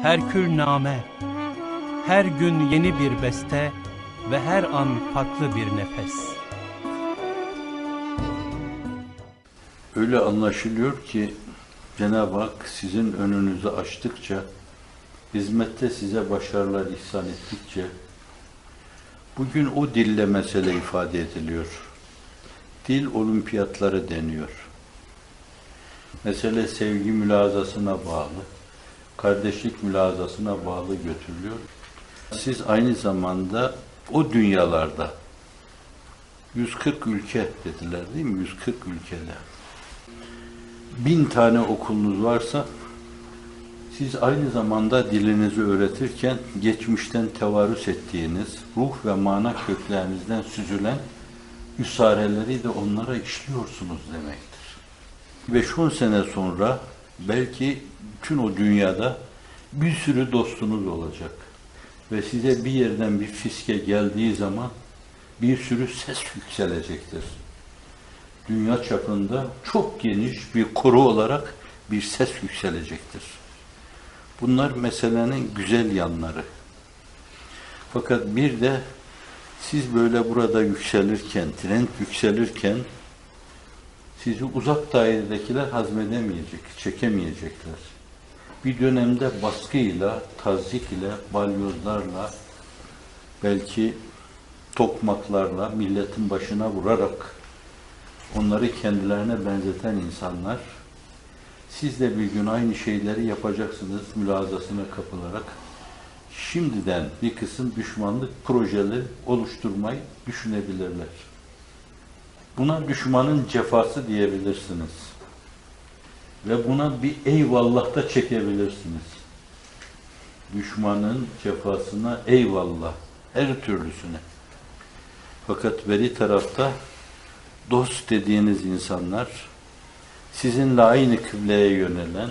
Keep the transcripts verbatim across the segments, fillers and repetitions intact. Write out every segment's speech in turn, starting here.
herkülname, her gün yeni bir beste ve her an farklı bir nefes. Öyle anlaşılıyor ki Cenab-ı Hak sizin önünüzü açtıkça, hizmette size başarılar ihsan ettikçe, bugün o dille mesele ifade ediliyor. Dil olimpiyatları deniyor. Mesele sevgi mülazasına bağlı, kardeşlik mülazasına bağlı götürülüyor. Siz aynı zamanda o dünyalarda, yüz kırk ülke dediler değil mi? yüz kırk ülkede. Bin tane okulunuz varsa, siz aynı zamanda dilinizi öğretirken, geçmişten tevarüs ettiğiniz, ruh ve mana köklerinizden süzülen üsareleri de onlara işliyorsunuz demektir. beş on sene sonra belki bütün o dünyada bir sürü dostunuz olacak. Ve size bir yerden bir fiske geldiği zaman bir sürü ses yükselecektir. Dünya çapında çok geniş bir koro olarak bir ses yükselecektir. Bunlar meselenin güzel yanları. Fakat bir de siz böyle burada yükselirken, trend yükselirken sizi uzak dairedekiler hazmedemeyecek, çekemeyecekler. Bir dönemde baskıyla, tazyik ile, balyozlarla, belki tokmaklarla milletin başına vurarak onları kendilerine benzeten insanlar, siz de bir gün aynı şeyleri yapacaksınız mülazasına kapılarak. Şimdiden bir kısım düşmanlık projeleri oluşturmayı düşünebilirler. Buna düşmanın cefası diyebilirsiniz. Ve buna bir eyvallah da çekebilirsiniz. Düşmanın cefasına eyvallah, her türlüsüne. Fakat beri tarafta dost dediğiniz insanlar, sizinle aynı kıbleye yönelen,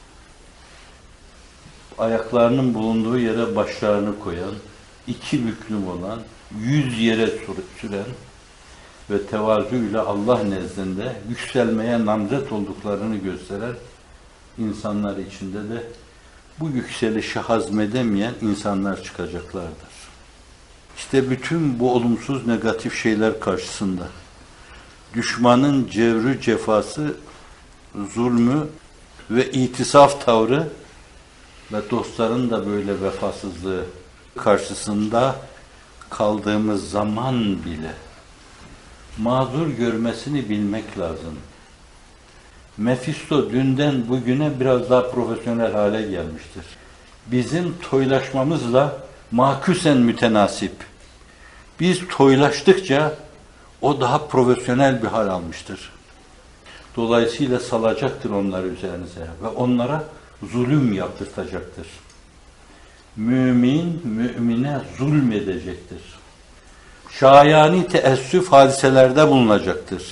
ayaklarının bulunduğu yere başlarını koyan, iki büklüm olan, yüz yere süren ve tevazuyla Allah nezdinde yükselmeye namzet olduklarını gösteren insanlar içinde de bu yükselişi hazmedemeyen insanlar çıkacaklardır. İşte bütün bu olumsuz negatif şeyler karşısında düşmanın cevrü cefası, zulmü ve itisaf tavrı ve dostların da böyle vefasızlığı karşısında kaldığımız zaman bile mazur görmesini bilmek lazım. Mefisto dünden bugüne biraz daha profesyonel hale gelmiştir. Bizim toylaşmamızla maküsen mütenasip. Biz toylaştıkça o daha profesyonel bir hal almıştır. Dolayısıyla salacaktır onları üzerinize ve onlara zulüm yaptırtacaktır. Mümin, mümine zulmedecektir. Şayani teessüf hadiselerde bulunacaktır.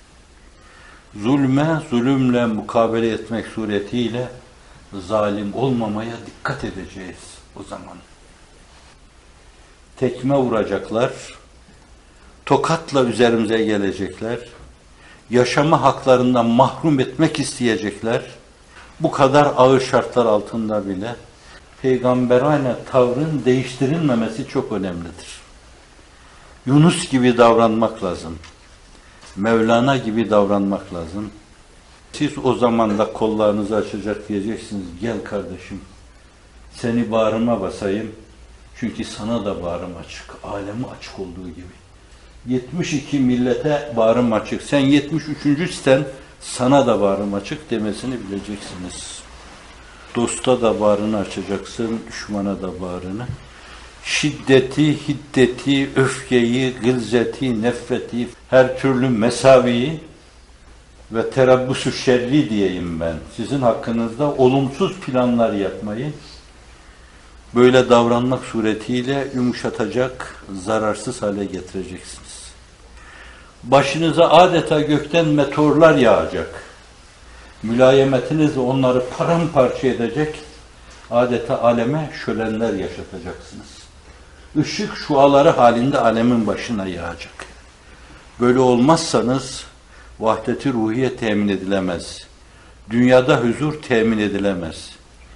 Zulme, zulümle mukabele etmek suretiyle zalim olmamaya dikkat edeceğiz o zaman. Tekme vuracaklar, tokatla üzerimize gelecekler, yaşama haklarından mahrum etmek isteyecekler. Bu kadar ağır şartlar altında bile peygamberane tavrın değiştirilmemesi çok önemlidir. Yunus gibi davranmak lazım. Mevlana gibi davranmak lazım. Siz o zaman da kollarınızı açacak diyeceksiniz. Gel kardeşim, seni bağrıma basayım. Çünkü sana da bağrım açık. Alemi açık olduğu gibi. yetmiş iki millete bağrım açık. Sen yetmiş üçüncü sen, sana da bağrım açık demesini bileceksiniz. Dosta da bağrını açacaksın, düşmana da bağrını. Şiddeti, hiddeti, öfkeyi, gılzeti, nefreti, her türlü mesaviyi ve terabbüsü şerri diyeyim ben. Sizin hakkınızda olumsuz planlar yapmayı, böyle davranmak suretiyle yumuşatacak, zararsız hale getireceksiniz. Başınıza adeta gökten meteorlar yağacak. Mülayemetinizle onları paramparça edecek, adeta aleme şölenler yaşatacaksınız. Işık şuaları halinde alemin başına yağacak. Böyle olmazsanız vahdet-i ruhiye temin edilemez. Dünyada huzur temin edilemez.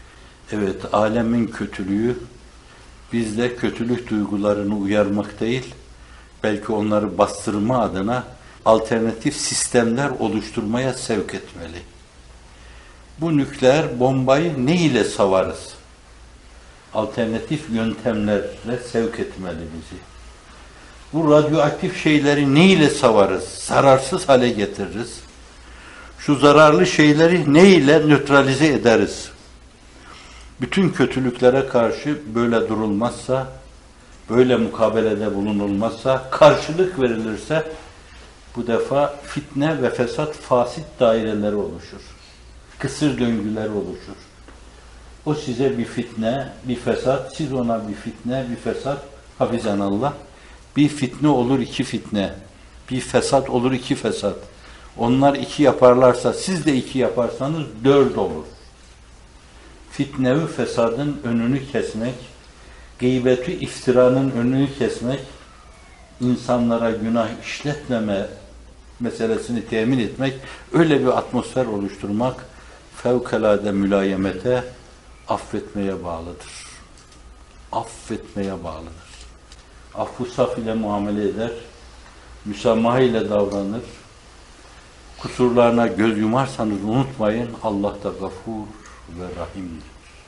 Evet, alemin kötülüğü bizde kötülük duygularını uyarmak değil, belki onları bastırma adına alternatif sistemler oluşturmaya sevk etmeli. Bu nükleer bombayı ne ile savarız? Alternatif yöntemlerle sevk etmeli bizi. Bu radyoaktif şeyleri ne ile savarız? Zararsız hale getiririz. Şu zararlı şeyleri ne ile nötralize ederiz? Bütün kötülüklere karşı böyle durulmazsa, böyle mukabelede bulunulmazsa, karşılık verilirse bu defa fitne ve fesat fasit daireleri oluşur. Kısır döngüler oluşur. O size bir fitne, bir fesat, siz ona bir fitne, bir fesat, hafizanallah. Bir fitne olur iki fitne, bir fesat olur iki fesat. Onlar iki yaparlarsa, siz de iki yaparsanız dört olur. Fitne ve fesadın önünü kesmek, gıybeti iftiranın önünü kesmek, insanlara günah işletmeme meselesini temin etmek, öyle bir atmosfer oluşturmak, fevkalade mülayemete, affetmeye bağlıdır. Affetmeye bağlıdır. Affı saf ile muamele eder, müsamaha ile davranır. Kusurlarına göz yumarsanız unutmayın, Allah da gafur ve rahimdir.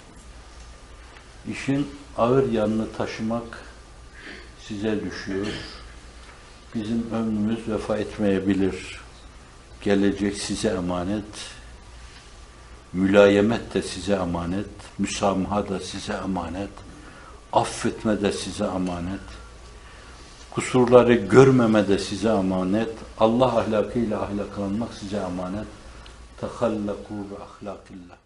İşin ağır yanını taşımak size düşüyor. Bizim ömrümüz vefa etmeyebilir. Gelecek size emanet. Mülayemet de size emanet. Müsamaha da size emanet. Affetme de size emanet. Kusurları görmeme de size emanet. Allah ahlakıyla ahlaklanmak size emanet. Tehallaku ve ahlakillah.